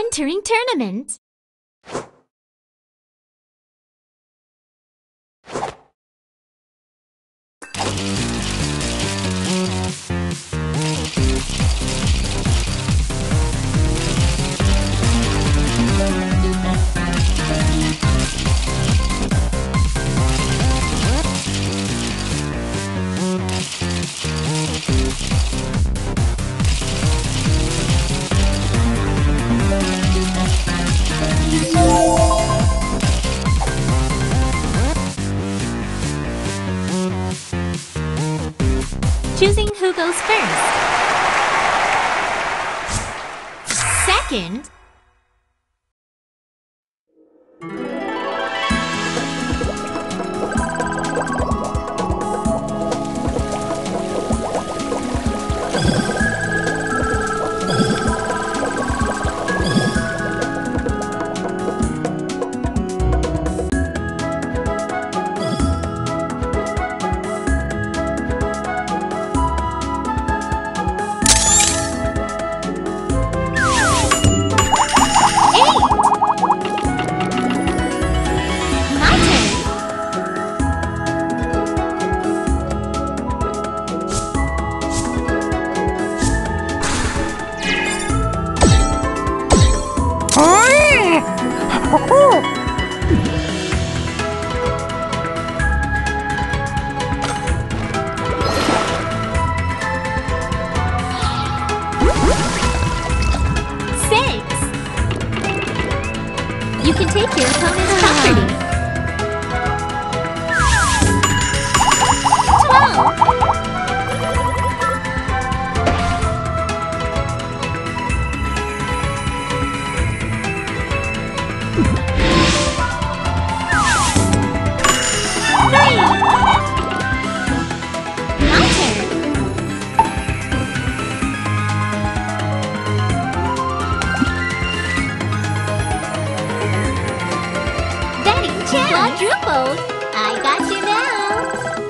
Entering tournament. Choosing who goes first. Second. You can take your opponent's property. 12. Quadrupled. I got you now.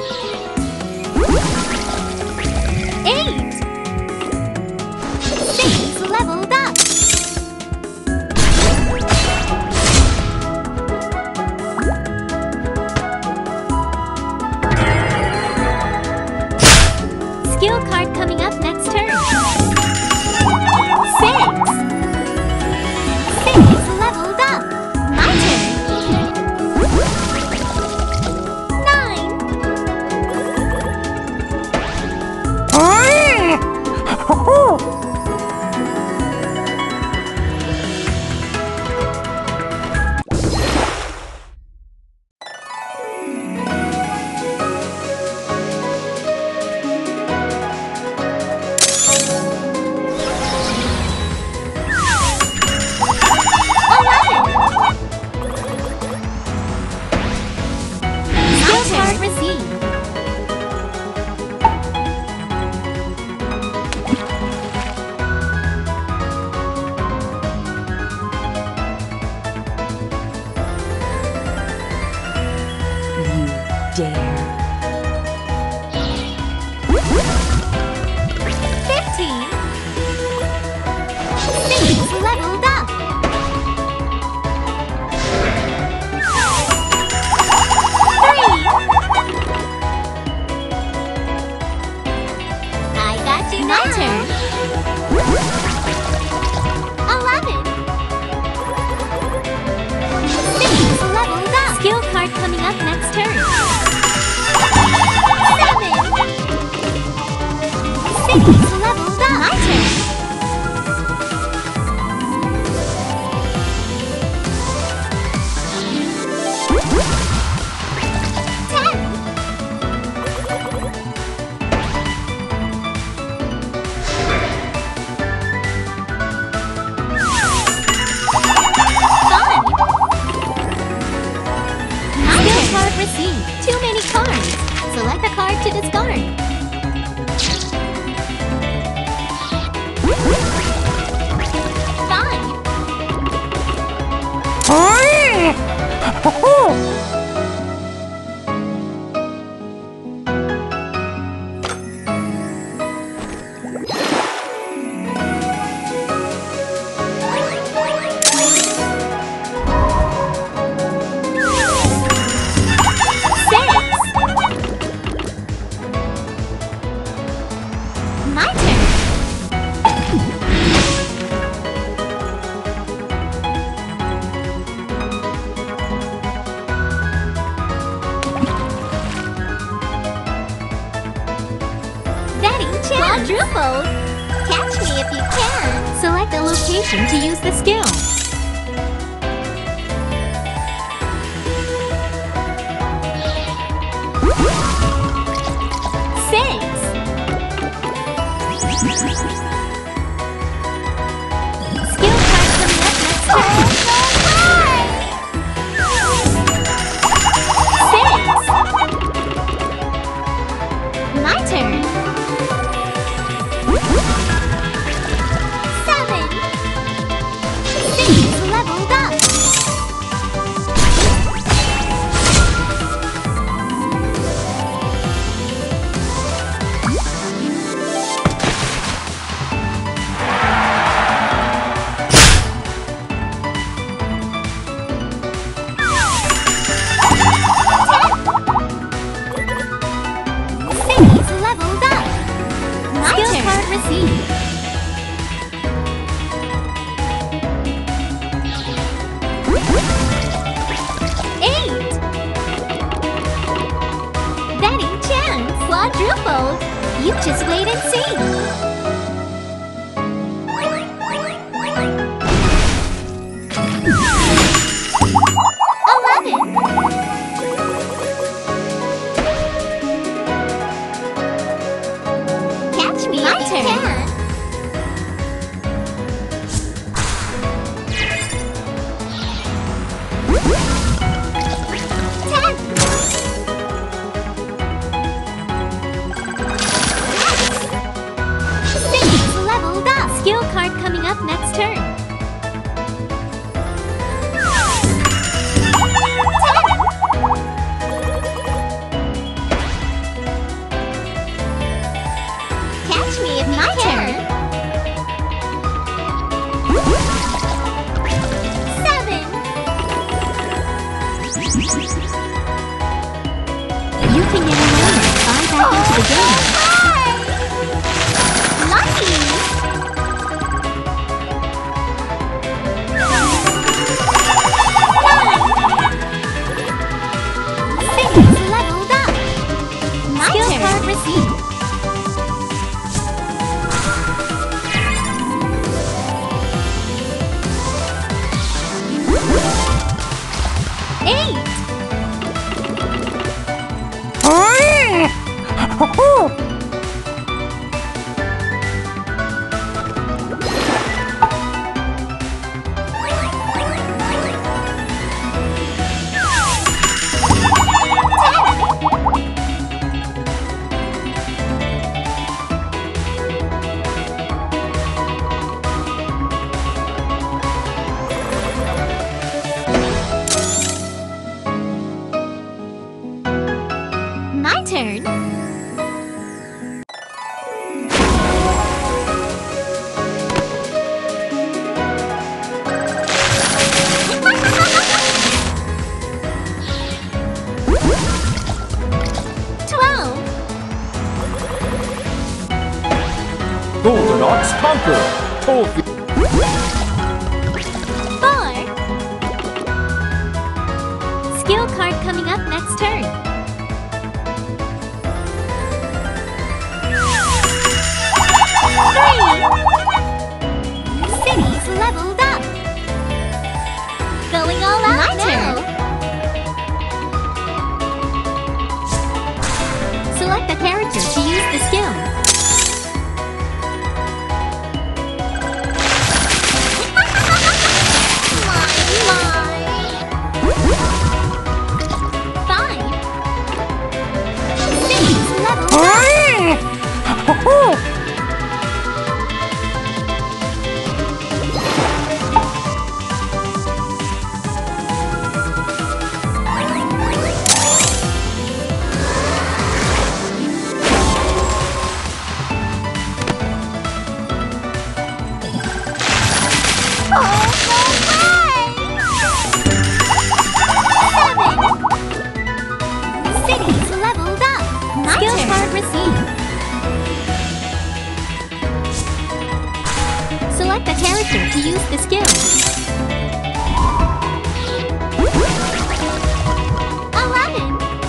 8. 6 leveled up. 6. Skill card coming up next turn. 6. 6 leveled up. My turn. 15. 6 leveled up. 3. I got you now. My turn. 11. 6 leveled up. Skill card coming up next turn. 7. 6 leveled up. My turn. 10. 5. Skill card received. Too many cards. Select a card to discard. 5. location to use the skill. 6. Skill card coming up next turn. 6. My turn. 7. City's leveled up. 10. City's leveled up. My skill turn. Card received. 8. Betting chance. Quadruple. You just wait and see. 11. Catch me if you can. 10. City's leveled up. Skill card coming up next turn. 10. Catch me if my turn. 7. You can get a loan and buy back into the game. Lucky! 9. City's leveled up. My skill turn. Card received. 8. My turn. 12. Goldenrocks conquer. Trophy. 4. Skill card coming up next turn. 3. City's leveled up. Going all out. My turn. Select the character to use the skill. 5. City's leveled up. 7. City's leveled up. My skill turn. Card received. Select the character to use the skill. 11.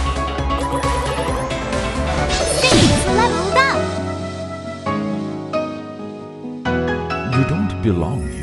City's leveled up. You don't belong here.